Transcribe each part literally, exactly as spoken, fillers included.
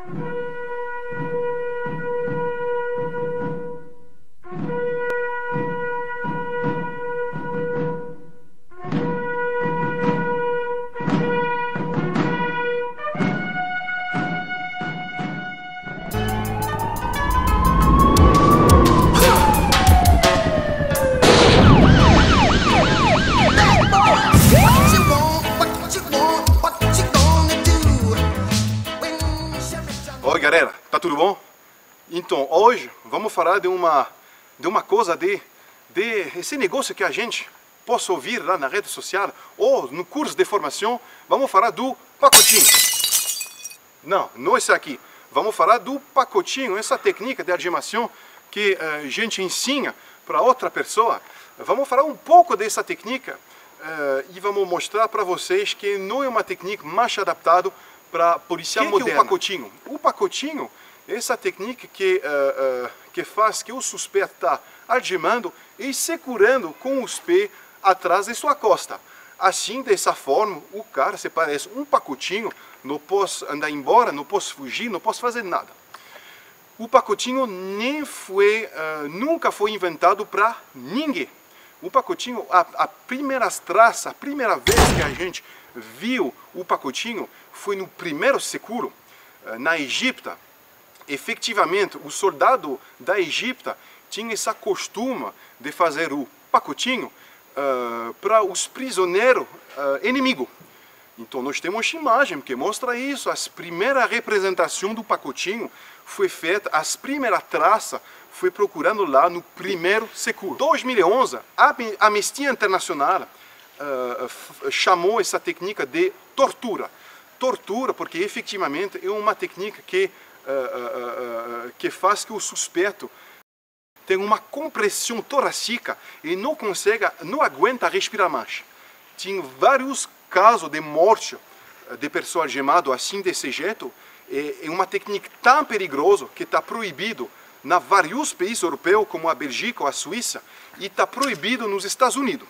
Oi galera, tá tudo bom? Então hoje vamos falar de uma, de uma coisa de, de esse negócio que a gente possa ouvir lá na rede social ou no curso de formação. Vamos falar do pacotinho. Não, não esse aqui. Vamos falar do pacotinho, essa técnica de algemação que a gente ensina para outra pessoa. Vamos falar um pouco dessa técnica uh, e vamos mostrar para vocês que não é uma técnica mais adaptada para policial moderno. Que é o pacotinho? O pacotinho é essa técnica que, uh, uh, que faz que o suspeito está algemando e segurando com os pés atrás de sua costa. Assim, dessa forma, o cara se parece um pacotinho, não posso andar embora, não posso fugir, não posso fazer nada. O pacotinho nem foi, uh, nunca foi inventado para ninguém. O pacotinho, a, a primeira traça, a primeira vez que a gente viu o pacotinho foi no primeiro século, uh, na Egipto. Efetivamente, o soldado da Egipto tinha essa costume de fazer o pacotinho uh, para os prisioneiros uh, inimigos. Então nós temos uma imagem que mostra isso. A primeira representação do pacotinho foi feita, as primeiras traças foi procurando lá no primeiro século. Em dois mil e onze, a Anistia Internacional uh, chamou essa técnica de tortura. Tortura porque efetivamente é uma técnica que, uh, uh, uh, que faz que o suspeito tenha uma compressão torácica e não consegue, não aguenta respirar mais. Tinha vários casos de morte de pessoas algemadas assim desse jeito. É uma técnica tão perigosa que está proibido em vários países europeus, como a Bélgica ou a Suíça, e está proibido nos Estados Unidos.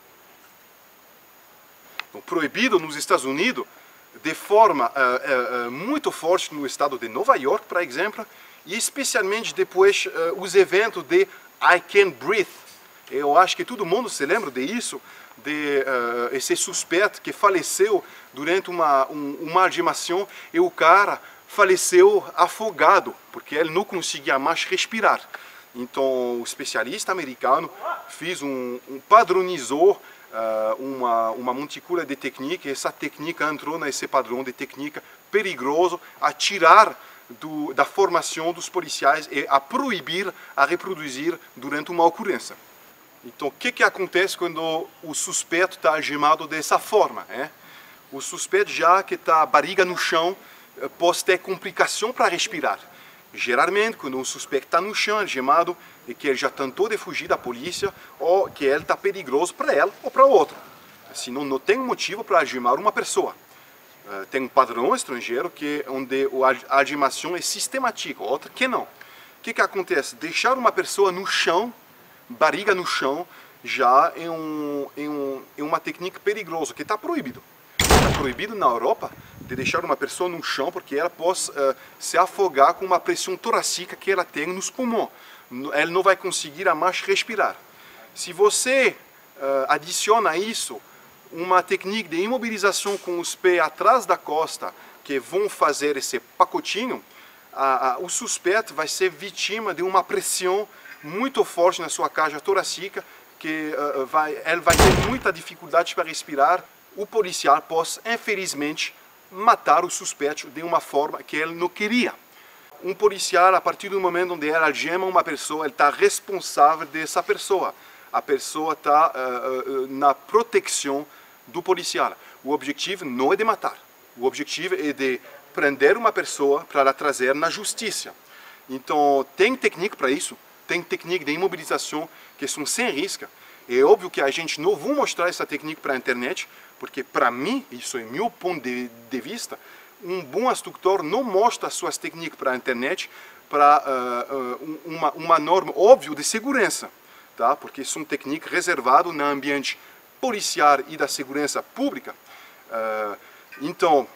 Então, proibido nos Estados Unidos de forma uh, uh, muito forte no estado de Nova York, por exemplo, e especialmente depois uh, os eventos de I Can't Breathe. Eu acho que todo mundo se lembra disso, de uh, esse suspeito que faleceu durante uma, um, uma algemação e o cara faleceu afogado, porque ele não conseguia mais respirar. Então o especialista americano fez um, um padronizou uh, uma, uma montícula de técnica, e essa técnica entrou nesse padrão de técnica perigoso a tirar do, da formação dos policiais e a proibir a reproduzir durante uma ocorrência. Então, o que, que acontece quando o suspeito está algemado dessa forma? É? O suspeito, já que está a barriga no chão, pode ter complicação para respirar. Geralmente, quando um suspeito está no chão, algemado, e que ele já tentou de fugir da polícia, ou que ele está perigoso para ela ou para o outro. Senão, não tem motivo para algemar uma pessoa. Tem um padrão estrangeiro que, onde a algemação é sistemática, outra que não. O que, que acontece? Deixar uma pessoa no chão, barriga no chão, já é, um, é, um, é uma técnica perigosa, que está proibido. Está proibido na Europa de deixar uma pessoa no chão, porque ela pode uh, se afogar com uma pressão torácica que ela tem nos pulmões. Ela não vai conseguir a mais respirar. Se você uh, adiciona a isso uma técnica de imobilização com os pés atrás da costa, que vão fazer esse pacotinho, a, a, o suspeito vai ser vítima de uma pressão muito forte na sua caixa torácica, que uh, vai, ele vai ter muita dificuldade para respirar. O policial pode, infelizmente, matar o suspeito de uma forma que ele não queria. Um policial, a partir do momento onde ele algema uma pessoa, ele está responsável dessa pessoa. A pessoa está uh, uh, na proteção do policial. O objetivo não é de matar. O objetivo é de prender uma pessoa para ela trazer na justiça. Então, tem técnica para isso. Tem técnica de imobilização que são sem risco. É óbvio que a gente não vai mostrar essa técnica para a internet, porque para mim, isso é meu ponto de, de vista, um bom instrutor não mostra suas técnicas para a internet para uh, uh, uma, uma norma óbvia de segurança, tá? Porque são técnicas reservadas no ambiente policial e da segurança pública. Uh, então,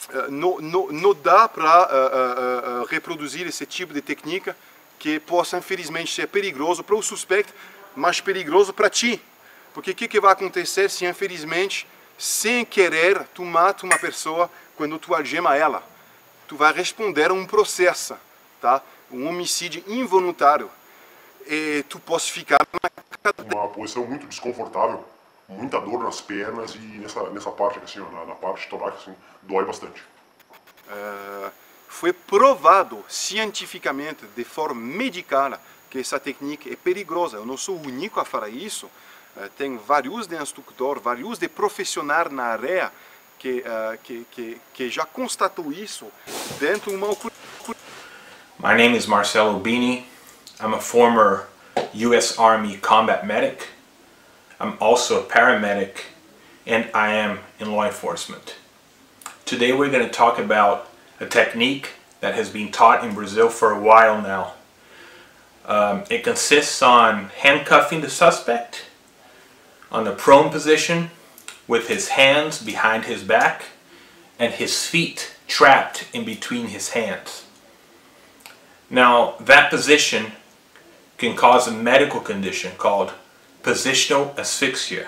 uh, não, não, não dá para uh, uh, uh, reproduzir esse tipo de técnica que possa, infelizmente, ser perigoso para o suspeito, mas perigoso para ti. Porque o que, que vai acontecer se, infelizmente, sem querer, tu mata uma pessoa quando tu algema ela? Tu vai responder a um processo, tá? Um homicídio involuntário. E tu pode ficar na cadeia. Uma posição muito desconfortável, muita dor nas pernas e nessa, nessa parte, assim, ó, na, na parte torácica, assim, dói bastante. Uh, foi provado cientificamente, de forma medical, que essa técnica é perigosa. Eu não sou o único a fazer isso. Uh, tem vários de instrutores, vários de profissionais na área que, uh, que, que, que já constatou isso dentro de uma... My name is Marcelo Bini. I'm a former U S Army combat medic. I'm also a paramedic, and I am in law enforcement. Today we're going to talk about a technique that has been taught in Brazil for a while now. Um, it consists on handcuffing the suspect on the prone position with his hands behind his back and his feet trapped in between his hands. Now, that position can cause a medical condition called positional asphyxia.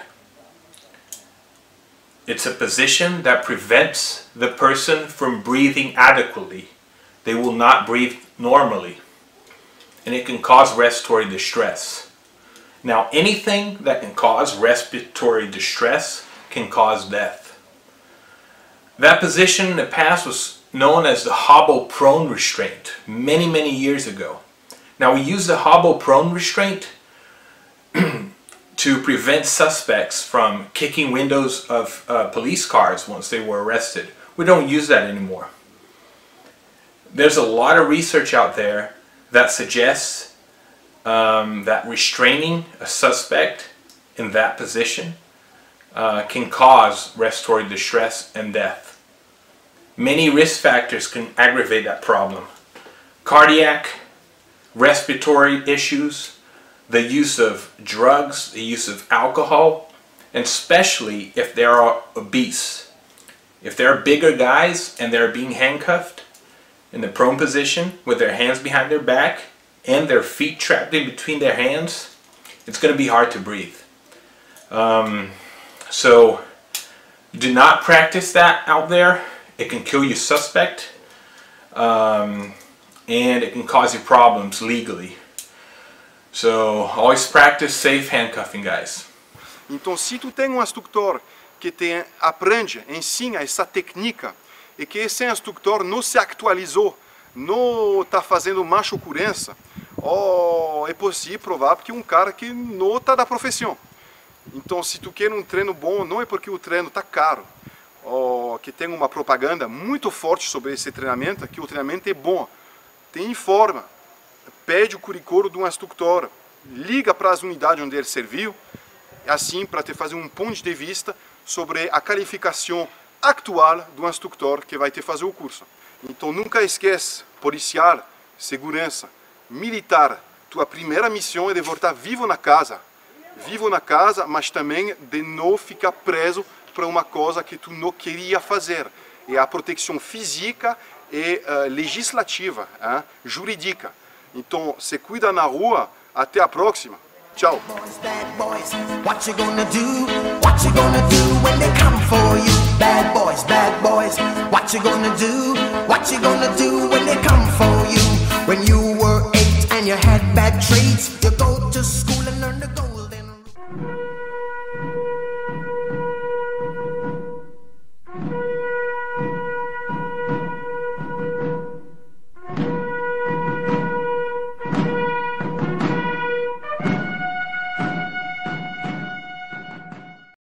It's a position that prevents the person from breathing adequately. They will not breathe normally, and it can cause respiratory distress. Now, anything that can cause respiratory distress can cause death. That position in the past was known as the hobble prone restraint many, many years ago. Now, we use the hobble prone restraint to prevent suspects from kicking windows of uh, police cars once they were arrested. We don't use that anymore. There's a lot of research out there that suggests um, that restraining a suspect in that position uh, can cause respiratory distress and death. Many risk factors can aggravate that problem. Cardiac, respiratory issues, the use of drugs, the use of alcohol, and especially if they are obese. If they're bigger guys and they're being handcuffed in the prone position with their hands behind their back and their feet trapped in between their hands, it's going to be hard to breathe. Um, so do not practice that out there. It can kill your suspect, um, and it can cause you problems legally. So always practice safe handcuffing, guys. Então, se tu tem um instrutor que te aprende, ensina essa técnica, e que esse instrutor não se atualizou, não está fazendo mais ocorrência, oh, é possível, provável que um cara que não está da profissão. Então, se tu quer um treino bom, não é porque o treino está caro, ou que tem uma propaganda muito forte sobre esse treinamento, que o treinamento é bom. Te informa, pede o currículo de um instrutor, liga para as unidades onde ele serviu, assim para te fazer um ponto de vista sobre a qualificação atual do instrutor que vai te fazer o curso. Então nunca esquece, policial, segurança, militar, tua primeira missão é de voltar vivo na casa. Vivo na casa, mas também de não ficar preso para uma coisa que tu não queria fazer. É a proteção física e uh, legislativa, hein, jurídica. Então, se cuida na rua. Até a próxima. Tchau. What you gonna do? What you gonna do when they come for you? Bad boys, bad boys. What you gonna do? What you gonna do when they come for you? When you were eight and you had bad traits.